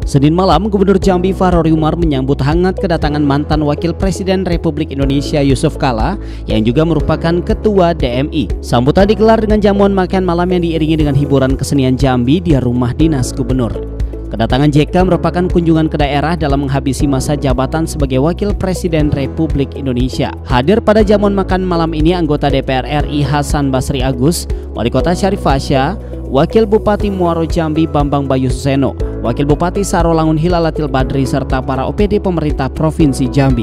Senin malam, Gubernur Jambi Fahrori Umar menyambut hangat kedatangan mantan Wakil Presiden Republik Indonesia Yusuf Kalla yang juga merupakan Ketua DMI. Sambutan digelar dengan jamuan makan malam yang diiringi dengan hiburan kesenian Jambi di rumah dinas Gubernur. Kedatangan JK merupakan kunjungan ke daerah dalam menghabisi masa jabatan sebagai Wakil Presiden Republik Indonesia. Hadir pada jamuan makan malam ini anggota DPR RI Hasan Basri Agus, Wali Kota Syarif Fasya, Wakil Bupati Muaro Jambi Bambang Bayu Suseno, Wakil Bupati Sarolangun Hilalatil Badri serta para OPD pemerintah Provinsi Jambi.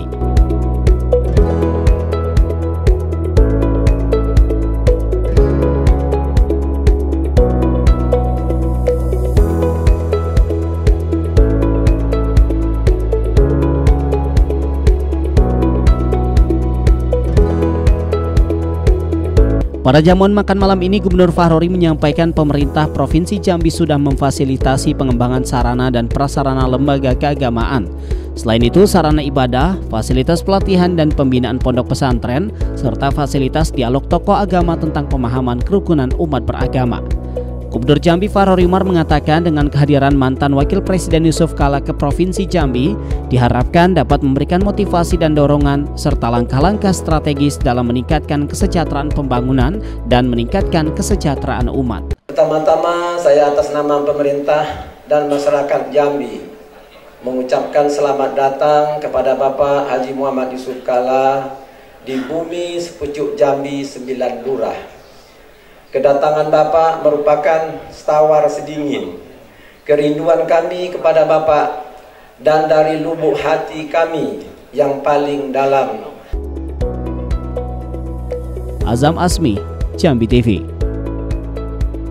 Pada jamuan makan malam ini, Gubernur Fahrori menyampaikan pemerintah Provinsi Jambi sudah memfasilitasi pengembangan sarana dan prasarana lembaga keagamaan. Selain itu, sarana ibadah, fasilitas pelatihan dan pembinaan pondok pesantren, serta fasilitas dialog tokoh agama tentang pemahaman kerukunan umat beragama. Gubernur Jambi Fahrori Umar mengatakan dengan kehadiran mantan Wakil Presiden Yusuf Kalla ke Provinsi Jambi diharapkan dapat memberikan motivasi dan dorongan serta langkah-langkah strategis dalam meningkatkan kesejahteraan pembangunan dan meningkatkan kesejahteraan umat. Pertama-tama saya atas nama pemerintah dan masyarakat Jambi mengucapkan selamat datang kepada Bapak Haji Muhammad Yusuf Kalla di bumi sepucuk Jambi 9 lurah. Kedatangan Bapak merupakan tawar sedingin kerinduan kami kepada Bapak dan dari lubuk hati kami yang paling dalam. Azam Asmi, Jambi TV.